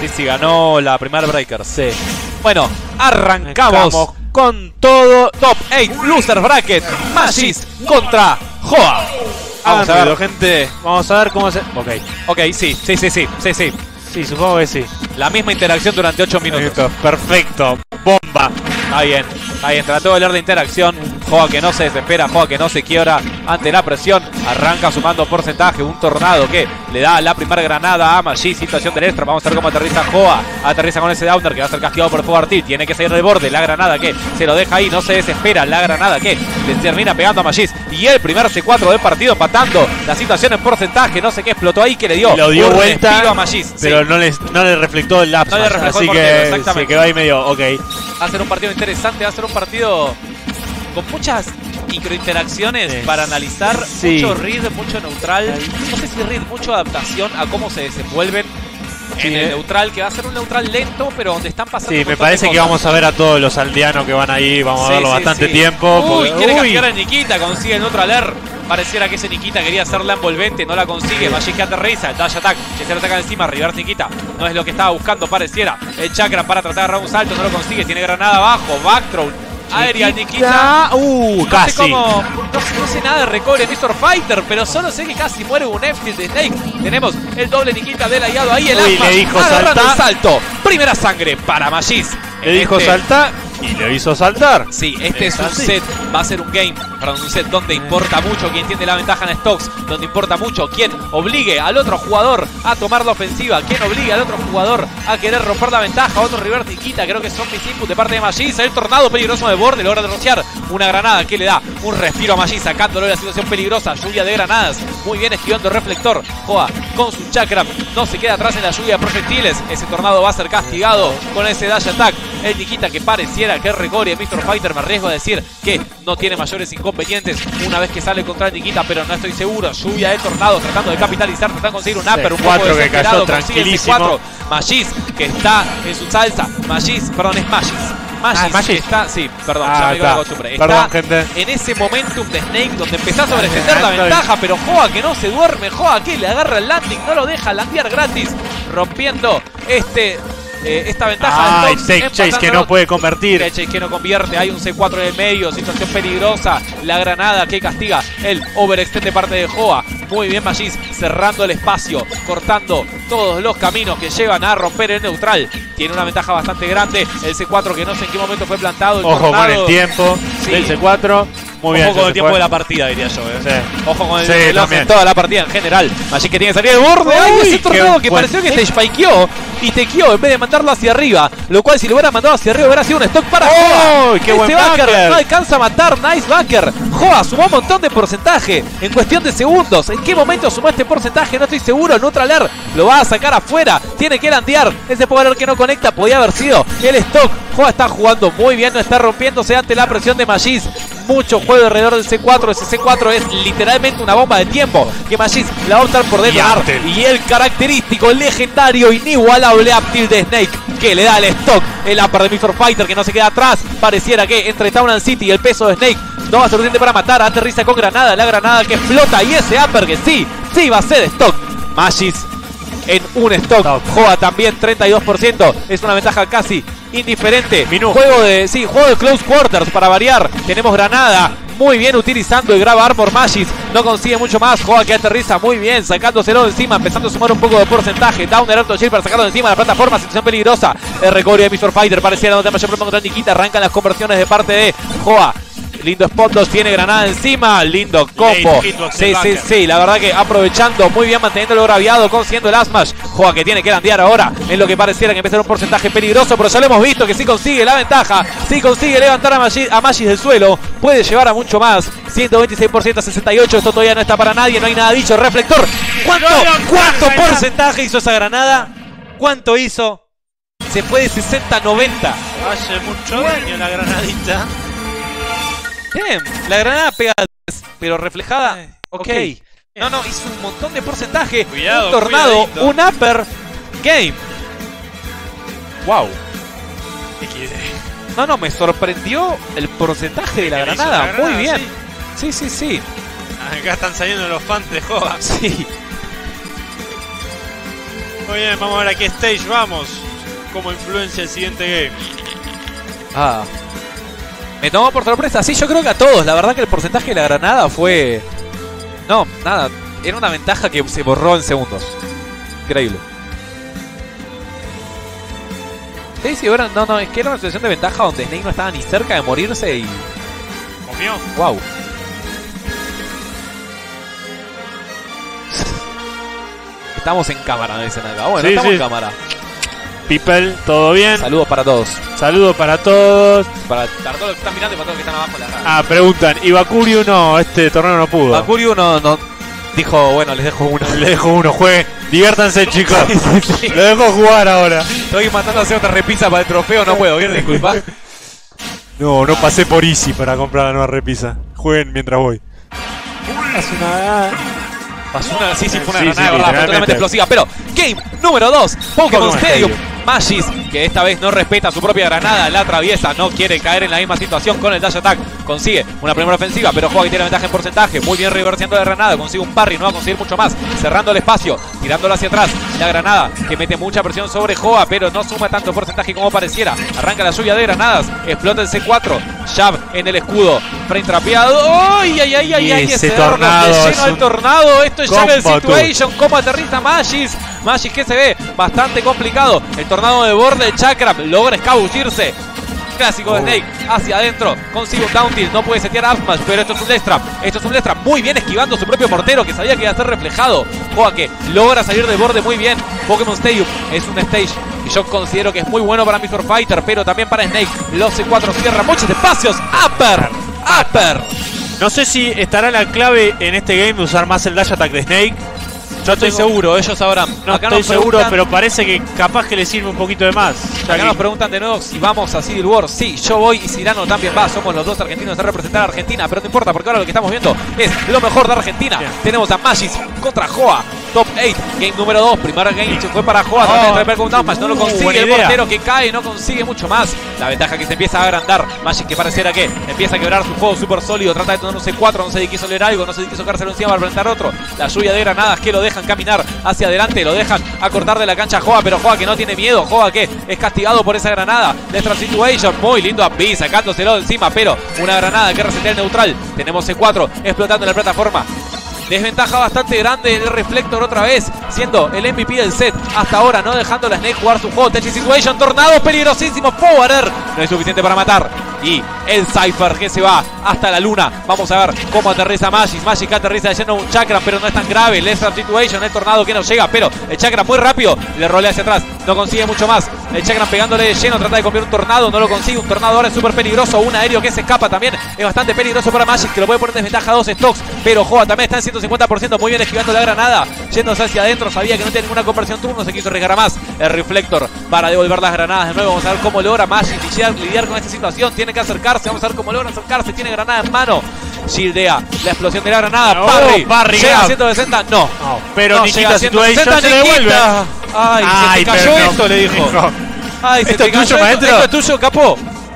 Sí, sí, ganó la primera breaker, sí. Bueno, arrancamos con todo. Top 8 Loser Bracket. Magis contra Joa. Vamos a ver, gente. Vamos a ver cómo se... Ok, sí. Sí, supongo que sí. La misma interacción durante 8 minutos. Perfecto. Bomba. Está bien. Trató de hablar de interacción. Joa que no se desespera, Joa que no se quiebra ante la presión. Arranca sumando porcentaje. Un tornado que le da la primera granada a Magis. Situación del extra. Vamos a ver cómo aterriza Joa. Aterriza con ese downer que va a ser castigado por fuego artil. Tiene que salir del borde. La granada que se lo deja ahí. No se desespera. La granada que le termina pegando a Magis. Y el primer C4 del partido empatando la situación en porcentaje. No sé qué explotó ahí que le dio. Lo dio un vuelta respiro a Magis. Pero sí. no le reflectó el lapso. No le reflejó así el portero, que exactamente. se quedó ahí medio, ok. Va a ser un partido interesante. Va a ser un partido con muchas microinteracciones para analizar. Mucho read, mucho neutral. No sé si read, mucha adaptación a cómo se desenvuelven en el neutral, que va a ser un neutral lento, pero donde están pasando. Sí, me parece que vamos a ver a todos los aldeanos que van ahí. Vamos a verlo bastante tiempo. Uy, quiere castigar a Nikita, consigue el neutral air. Pareciera que ese Nikita quería hacer la envolvente, no la consigue. Magis que aterriza, el dash attack, que se lo ataca encima. Reverse Nikita, no es lo que estaba buscando, pareciera. El chakra para tratar de agarrar un salto, no lo consigue. Tiene granada abajo, backthrow. Aerial Nikita. Casi. No sé nada de recovery de Mr. Fighter, pero solo sé que casi muere un F-Tilt de Snake. Tenemos el doble Nikita del aliado ahí, el Asma agarrando el salto. Primera sangre para Magis. Le dijo salta y le hizo saltar. Sí, este es un set, va a ser un game, perdón, un set donde importa mucho quién tiene la ventaja en stocks, donde importa mucho quién obligue al otro jugador a tomar la ofensiva, quién obligue al otro jugador a querer romper la ventaja. Otro reverse Nikita, creo que son mis inputs de parte de Magis. El tornado peligroso de borde, logra derrochear una granada que le da un respiro a Magis, sacándolo de la situación peligrosa. Lluvia de granadas, muy bien esquivando el reflector. Joa con su chakra no se queda atrás en la lluvia de proyectiles. Ese tornado va a ser castigado con ese dash attack. El Nikita que pareciera que es recovery de Mr. Fighter. Me arriesgo a decir que no tiene mayores inconvenientes una vez que sale contra el Nikita, pero no estoy seguro. Lluvia de tornado tratando de capitalizar, tratando de conseguir un upper, un poco que cayó tranquilísimo. Magis que está en su salsa. Magis está, sí, perdón, ya me digo costumbre. Está gente. En ese momentum de Snake donde empezó a sobreextender la ventaja, pero Joa que no se duerme, Joa que le agarra el landing, no lo deja landear gratis, rompiendo esta ventaja. Chase que no puede convertir. Chase que no convierte, hay un C4 en el medio, situación peligrosa. La granada que castiga el overextend de parte de Joa. Muy bien Magis, cerrando el espacio, cortando todos los caminos que llevan a romper el neutral. Tiene una ventaja bastante grande. El C4 que no sé en qué momento fue plantado. Ojo con el tiempo del C4. Muy bien. Ojo con el tiempo de la partida, diría yo. Sí. Ojo con el reloj en toda la partida en general. Magis que tiene que salir del borde. ¡Ay, ese tornado que pareció que te spikeó y te queó en vez de mandarlo hacia arriba! Lo cual, si lo hubiera mandado hacia arriba, hubiera sido un stock para Joa. ¡Qué buen backer! No alcanza a matar. Nice backer. Joa sumó un montón de porcentaje en cuestión de segundos. ¿En qué momento sumó este porcentaje? No estoy seguro. Neutral air lo va a sacar afuera. Tiene que landear. Ese power que no conecta podía haber sido el stock. Joa está jugando muy bien. No está rompiéndose ante la presión de Magis. Mucho juego alrededor del C4. Ese C4 es literalmente una bomba de tiempo que Magis la va a optar por detonar. Y el característico, legendario, inigualable Uptilt de Snake que le da el stock. El upper de Mr. Fighter que no se queda atrás. Pareciera que entre Town and City y el peso de Snake no va a ser suficiente para matar. Aterriza con granada. La granada que explota. Y ese upper que sí va a ser stock. Magis en un stock. Joa también 32%. Es una ventaja casi indiferente. Juego de close quarters para variar. Tenemos granada. Muy bien utilizando el grab armor Magis. No consigue mucho más. Joa que aterriza muy bien, sacándoselo de encima, empezando a sumar un poco de porcentaje. Downer alto shield para sacarlo de encima de la plataforma. Situación peligrosa. El recovery de Mr. Fighter. Pareciera no tener mayor problema contra Nikita. Arrancan las conversiones de parte de Joa. Lindo spot 2, tiene granada encima. Lindo combo. Sí, la verdad que aprovechando muy bien, manteniendo el graviado, consiguiendo el Asmash. Joa que tiene que landear ahora en lo que pareciera que empieza a ser un porcentaje peligroso, pero ya lo hemos visto que sí consigue la ventaja. Sí consigue levantar a Magis del suelo. Puede llevar a mucho más. 126% a 68. Esto todavía no está para nadie. No hay nada dicho. Reflector. ¿Cuánto porcentaje hizo esa granada? ¿Cuánto hizo? Se fue de 60 a 90. Hace mucho daño la granadita. Bien, la granada pega 10, pero reflejada. Ok. No, hizo un montón de porcentaje. Cuidado, un tornado, un upper game. Wow. No, me sorprendió el porcentaje de la granada. Muy bien. Sí. Acá están saliendo los fans de Joa. Sí. Muy bien, vamos a ver a qué stage vamos. Cómo influencia el siguiente game. Me tomó por sorpresa. Sí, yo creo que a todos. La verdad que el porcentaje de la granada fue... No, nada. Era una ventaja que se borró en segundos. Increíble. Sí, ahora no, es que era una situación de ventaja donde Snake no estaba ni cerca de morirse y... ¿Comió? Wow. Estamos en cámara, me dicen acá. Bueno, sí, estamos sí. en cámara. People, ¿todo bien? Saludos para todos. Saludos para todos. Para todos los que están mirando y para todos los que están abajo de la radio. Preguntan. Y Bakuryu no, este torneo no pudo. Bakuryu no dijo, bueno, les dejo uno. Le dejo uno, jueguen. Diviértanse, chicos. Sí. Lo dejo jugar ahora. Estoy mandando a hacer otra repisa para el trofeo, no puedo, ¿quieres disculpa? No pasé por Easy para comprar la nueva repisa. Jueguen mientras voy. Pasó una, sí, fue una Sí, granada, sí, de verdad, fue literalmente. totalmente explosiva. Pero, game número 2, Pokémon Stadium. Magis, que esta vez no respeta su propia granada, la atraviesa, no quiere caer en la misma situación con el dash attack. Consigue una primera ofensiva, pero juega que tiene ventaja en porcentaje. Muy bien reverseando la granada, consigue un parry, no va a conseguir mucho más. Cerrando el espacio, tirándolo hacia atrás. La granada que mete mucha presión sobre Joa, pero no suma tanto porcentaje como pareciera. Arranca la lluvia de granadas, explota el C4. Jab en el escudo, frame trapeado. ¡Ay! Ese tornado de es lleno al un tornado. Esto es Juggle combo, Situation. ¿Cómo aterriza Magis? Magis que se ve bastante complicado. El tornado de borde de Chakram logra escabullirse. Clásico de Snake hacia adentro. Consigue un down tilt. No puede setear up smash, pero esto es un Death Trap. Esto es un Death Trap. Muy bien esquivando su propio mortero que sabía que iba a ser reflejado. Joa que logra salir de borde muy bien. Pokémon Stadium es un stage que yo considero que es muy bueno para Mr. Fighter, pero también para Snake. Los C4 cierran muchos espacios. Upper. No sé si estará la clave en este game de usar más el dash attack de Snake. Yo estoy seguro, ellos sabrán. No Acá estoy nos seguro, preguntan- pero parece que capaz que le sirve un poquito de más. Ya Acá que- nos preguntan de nuevo si vamos a Civil War. Sí, yo voy y Cirano también va. Somos los dos argentinos a representar a Argentina, pero no importa porque ahora lo que estamos viendo es lo mejor de Argentina. Bien. Tenemos a Magis contra Joa. Top 8, game número 2. Primer game se fue para Joa. Trata de traer con un down smash, no lo consigue. buena El idea. portero que cae no consigue mucho más. La ventaja que se empieza a agrandar. Magis que pareciera que empieza a quebrar su juego súper sólido. Trata de tener un C4, no sé si quiso leer algo, no sé si quiso quedárselo encima para presentar otro. La lluvia de granadas que lo dejan caminar hacia adelante, lo dejan acortar de la cancha a Joa, pero Joa que no tiene miedo. Joa que es castigado por esa granada. Extra Situation, muy lindo a B, sacándoselo de encima, pero una granada que resetea el neutral. Tenemos C4 explotando en la plataforma. Desventaja bastante grande el Reflector otra vez, siendo el MVP del set hasta ahora, no dejando a Snake jugar su juego. Touchy Situation, tornado peligrosísimo, Power no es suficiente para matar. Y el Cypher que se va hasta la luna. Vamos a ver cómo aterriza Magis. Magis que aterriza de lleno un Chakram, pero no es tan grave. El Extra Situation, el tornado que no llega, pero el Chakram muy rápido, le rolea hacia atrás, no consigue mucho más. El Chakram pegándole de lleno, trata de copiar un tornado, no lo consigue. Un tornado ahora es súper peligroso, un aéreo que se escapa también, es bastante peligroso para Magis, que lo puede poner en desventaja a 2 stocks, pero Joa también está en 150%, muy bien esquivando la granada, yéndose hacia adentro, sabía que no tenía ninguna conversión turno, se quiso arriesgar más. El Reflector para devolver las granadas de nuevo. Vamos a ver cómo logra Magis lidiar con esta situación. Tiene que acercarse, vamos a ver cómo logra acercarse. Tiene granada en mano, shieldea la explosión de la granada. Parry llega a 160, no, pero no Nikita llega a Situation se le devuelve. Nikita. Ay, se te cayó pero no, esto, le dijo. Ay, se ¿Esto te es tuyo, cayó maestro? esto es tuyo, capó.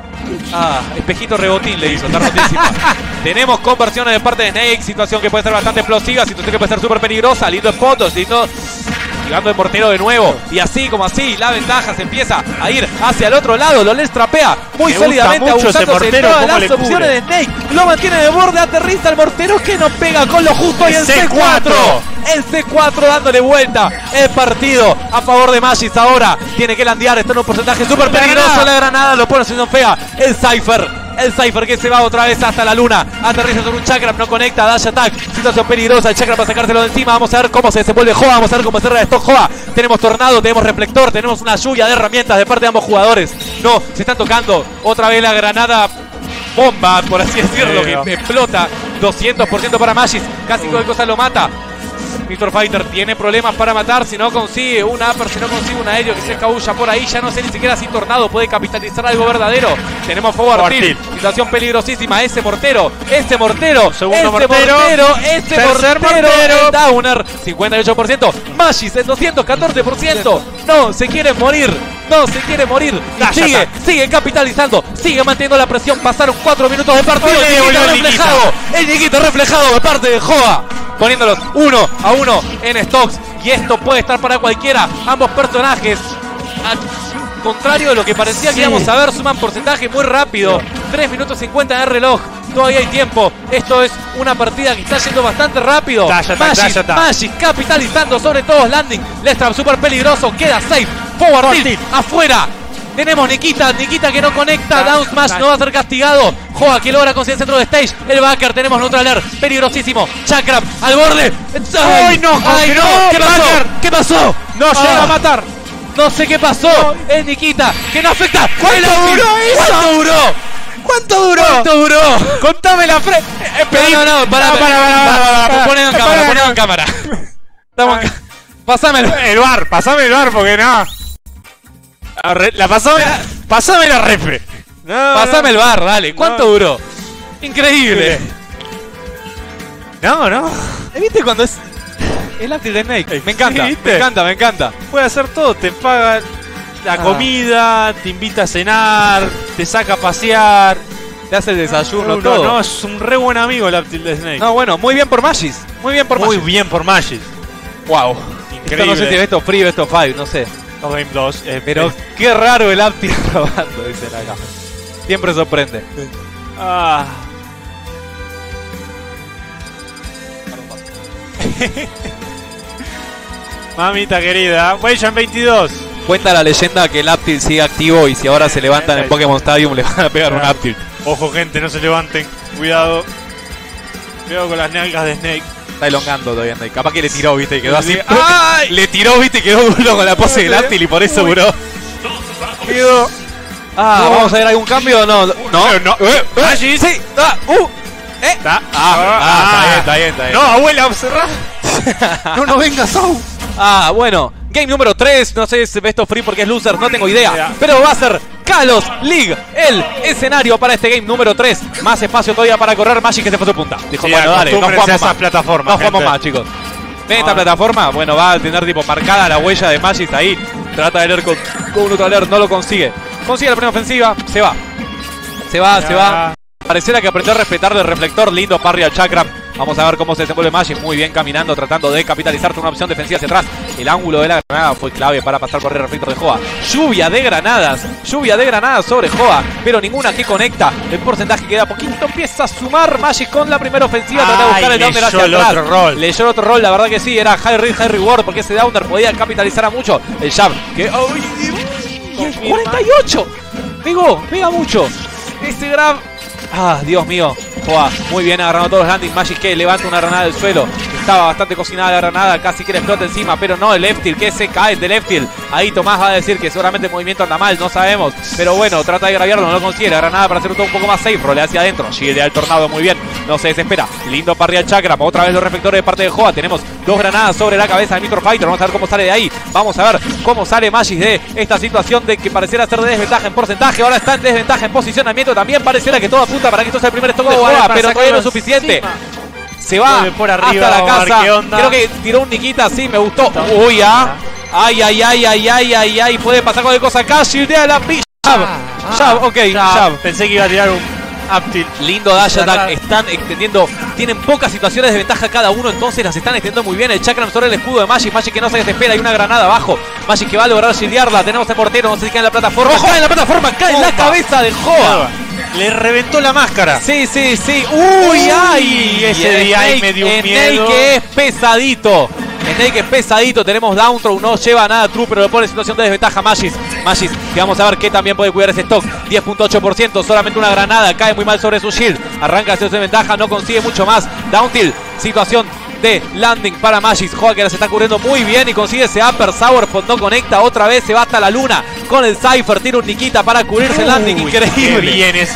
Espejito rebotín le hizo, está rotísima. Tenemos conversiones de parte de Snake, situación que puede ser bastante explosiva, situación que puede ser súper peligrosa. Lindo fotos, lindo. Llegando el mortero de nuevo. Y así como así, la ventaja se empieza a ir hacia el otro lado. Lo les trapea muy Me gusta sólidamente, mucho ese abusándose de mortero, todas cómo las le opciones cubre. de Snake. Lo mantiene de borde, aterriza el mortero que no pega con lo justo. Y el C4. El C4 dándole vuelta el partido a favor de Magis. Ahora tiene que landear, está en un porcentaje súper peligroso. La granada lo pone haciendo fea. El Cypher que se va otra vez hasta la luna. Aterriza sobre un Chakram, no conecta, dash attack. Situación peligrosa, el Chakram para sacárselo de encima. Vamos a ver cómo se desenvuelve Joa, vamos a ver cómo cierra esto Joa. Tenemos tornado, tenemos reflector, tenemos una lluvia de herramientas de parte de ambos jugadores. No, se están tocando. Otra vez la granada bomba, por así decirlo, que explota. 200% para Magis, casi cualquier cosa lo mata. Mr. Fighter tiene problemas para matar, si no consigue un upper, si no consigue un aéreo que se escabulla por ahí, ya no sé ni siquiera si Tornado puede capitalizar algo verdadero. Tenemos Forward Tilt, situación peligrosísima, ese mortero, segundo mortero, tercer mortero, el Downer, 58%, Magis el 214%, no se quiere morir. Y sigue capitalizando, sigue manteniendo la presión. Pasaron 4 minutos de partido. El Nikita reflejado de parte de Joa, poniéndolos 1-1 en stocks. Y esto puede estar para cualquiera. Ambos personajes, al contrario de lo que parecía que íbamos a ver, suman porcentaje muy rápido. 3 minutos 50 en el reloj. Todavía hay tiempo. Esto es una partida que está yendo bastante rápido. Magic capitalizando sobre todos. Landing. Lestrap súper peligroso. Queda safe. Forward tilt. Afuera. Tenemos Nikita que no conecta. Down smash no va a ser castigado. Joa que logra conseguir el centro de stage. El backer, tenemos neutral air. Peligrosísimo. Chakram al borde. ¡Ay, no! ¡Ay, no! ¿Qué pasó? ¿Qué pasó? No llega a matar. No sé qué pasó. Es Nikita que no afecta. ¿Cuánto duró eso? ¿Cuánto duró? ¿Cuánto duró? Contame la frente. No, para. Ponelo en cámara. Pasame Pasame el bar porque no. Pasame la refe. Pasame el bar, dale. ¿Cuánto duró? Increíble. No. ¿Viste cuando es el Aptil de Snake? Me encanta, Sí, me encanta. Puede hacer todo, te paga la comida, te invita a cenar, te saca a pasear, Te hace el desayuno, todo. No, es un re buen amigo el Aptil de Snake. No, bueno, muy bien por Magis. Muy bien por Magis. Wow. Increíble. Esto no sé si es Best of 3 o Best of 5, no sé. Game 2. Pero qué raro el Aptil robando, dicen acá. Siempre sorprende. Mamita querida, Weijan 22. Cuenta la leyenda que el Aptil sigue activo y si ahora se levantan en Pokémon Stadium le van a pegar un Aptil. Ojo gente, no se levanten. Cuidado. Cuidado con las nalgas de Snake. Está elongando todavía Snake. Capaz que le tiró, viste, y quedó así. ¡Ay! Le tiró, viste, y quedó duro con la pose del Aptil y por eso duró. Quedó. ¿Vamos a ver algún cambio o no? No. Magis. Sí. Está bien. No, abuela, observa. No vengas, bueno. Game número 3, no sé si es Best of Free porque es loser, no tengo idea. Pero va a ser Kalos League, el escenario para este game número 3. Más espacio todavía para correr. Magic que se fue su punta. Dijo, bueno, dale, no jugamos más. No jugamos más, chicos. ¿Ven esta plataforma? Bueno, va a tener tipo marcada la huella de Magic ahí. Trata de leer con un neutral air, no lo consigue. Consigue la primera ofensiva, se va. Pareciera que aprendió a respetar el reflector. Lindo parry al Chakram. Vamos a ver cómo se desenvuelve Magic. Muy bien caminando, tratando de capitalizar una opción defensiva hacia atrás. El ángulo de la granada fue clave para pasar por el reflector de Joa. Lluvia de granadas sobre Joa, pero ninguna que conecta. El porcentaje queda poquito. Empieza a sumar Magic con la primera ofensiva. Trata de buscar el downer hacia atrás. Leyó el otro rol, la verdad que sí. Era high risk, high reward, porque ese downer podía capitalizar a mucho. El jab que... y el 48. Pega mucho. Ese grab... Dios mío. Joa, muy bien agarrando todos los landings. Magic que levanta una granada del suelo. Estaba bastante cocinada la granada, casi que le explota encima, pero no el left tilt, que se cae del left tilt. Ahí Tomás va a decir que seguramente el movimiento anda mal, no sabemos. Pero bueno, trata de graviarlo, no lo consigue. La granada para hacer todo un poco más safe, rolea hacia adentro. Shield al tornado, muy bien. No se desespera. Lindo parry al Chakram. Otra vez los reflectores de parte de Joa. Tenemos 2 granadas sobre la cabeza de Micro Fighter. Vamos a ver cómo sale de ahí. Vamos a ver cómo sale Magic de esta situación de que pareciera ser de desventaja en porcentaje. Ahora está en desventaja en posicionamiento. También pareciera que todo apunta para que esto sea el primer stock de Joa, pero todavía no es suficiente. Se va por arriba, hasta la casa. Creo que tiró un Nikita, sí, me gustó. Uy, Ay. Puede pasar cualquier cosa acá. Shieldea la pilla. Jab. Pensé que iba a tirar un Aptil. Lindo dash attack. Están extendiendo. Tienen pocas situaciones de ventaja cada uno, entonces las están extendiendo muy bien. El Chakram sobre el escudo de Magic. Magic que no se desespera. Hay una granada abajo. Magic que va a lograr shieldearla. Tenemos el portero. No sé si cae en la plataforma. Cae en la plataforma. Cae en la cabeza de Joa. Le reventó la máscara. Sí. Ese día ahí me dio miedo. Snake es pesadito. Tenemos down throw. No lleva nada true, pero lo pone en situación de desventaja Magic, que vamos a ver que también puede cuidar ese stock. 10.8%. Solamente una granada. Cae muy mal sobre su shield. Arranca hacia su desventaja. No consigue mucho más. Down tilt. Situación de landing para Magic. Joa que la se está cubriendo muy bien y consigue ese upper. Sourpod no conecta. Otra vez se va hasta la luna con el Cypher. Tira un Nikita para cubrirse el landing. Increíble. Qué bien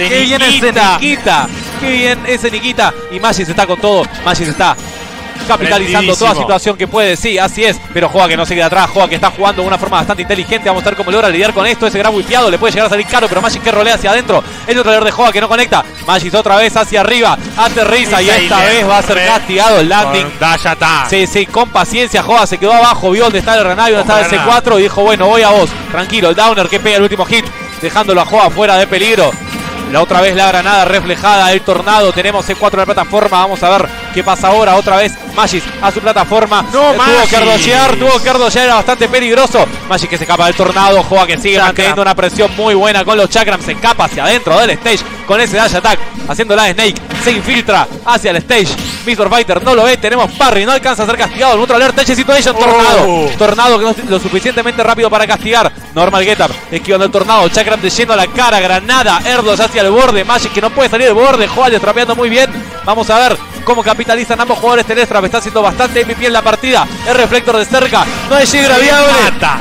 ese Nikita. Y Magic está con todo. Magic está capitalizando toda situación que puede, sí, así es. Pero Joa que no se queda atrás, Joa que está jugando de una forma bastante inteligente. Vamos a ver cómo logra lidiar con esto. Ese gran wipeado le puede llegar a salir caro, pero Magic que rolea hacia adentro. El otro de Joa que no conecta. Magic otra vez hacia arriba, aterriza y esta vez va a ser castigado el landing. Sí, con paciencia. Joa se quedó abajo, vio dónde está el Renai, dónde está el C4 y dijo, bueno, voy a vos. Tranquilo, el downer que pega el último hit, dejándolo a Joa fuera de peligro. La otra vez la granada reflejada, el tornado. Tenemos C4 en la plataforma. Vamos a ver qué pasa ahora. Otra vez Magis a su plataforma. No, tuvo que ardollear, era bastante peligroso. Magis que se escapa del tornado. Joa que sigue manteniendo una presión muy buena con los Chakram. Se escapa hacia adentro del stage con ese dash attack. Haciendo la Snake. Se infiltra hacia el stage. Mr. Fighter no lo ve. Tenemos parry. No alcanza a ser castigado. El Neutral Air Touch Situation. Tornado. Tornado que no es lo suficientemente rápido para castigar. Normal Getup. Esquivando el tornado. Chakram de lleno a la cara. Granada. Erdos hacia el borde. Magic que no puede salir del borde. Joa trapeando muy bien. Vamos a ver cómo capitalizan ambos jugadores. Telestrap está haciendo bastante MVP en la partida. El reflector de cerca. No es Gigra viable.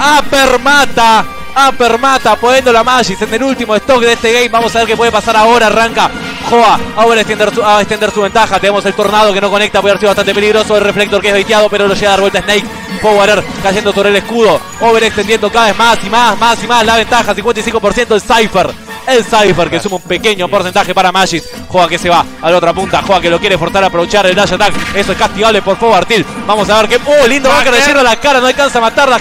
Upper mata. Poniendo a Magis en el último stock de este game. Vamos a ver qué puede pasar ahora. Arranca Joa a extender su ventaja. Tenemos el tornado que no conecta. Puede haber sido bastante peligroso. El reflector que es baiteado, pero lo llega a dar vuelta Snake. Power cayendo sobre el escudo. Over extendiendo cada vez más y más. La ventaja, 55%. El Cypher que suma un pequeño porcentaje para Magis. Joa que se va a la otra punta. Joa que lo quiere forzar a aprovechar el dash attack. Eso es castigable por Forward Tilt. Vamos a ver qué. Lindo backer de hierro a la cara. No alcanza a matarla.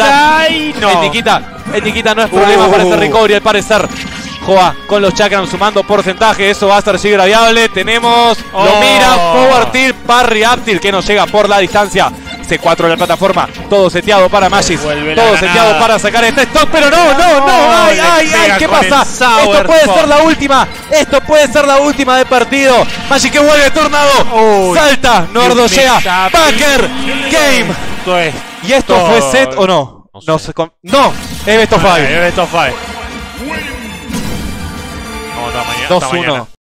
El Nikita no es problema para este recovery al parecer. Joa con los Chakram sumando porcentaje. Eso va a ser Gigra viable. Tenemos. Lo mira. Forward Tilt. Parry up tilt que nos llega por la distancia. C4 en la plataforma, todo seteado para Magis, todo seteado para sacar este stock, pero no, ay, ¿qué pasa? Esto puede ser la última del partido. Magis que vuelve, tornado, salta, no ardollea, Packer, game. ¿Y esto fue set o no? No, es best of 5. 2-1.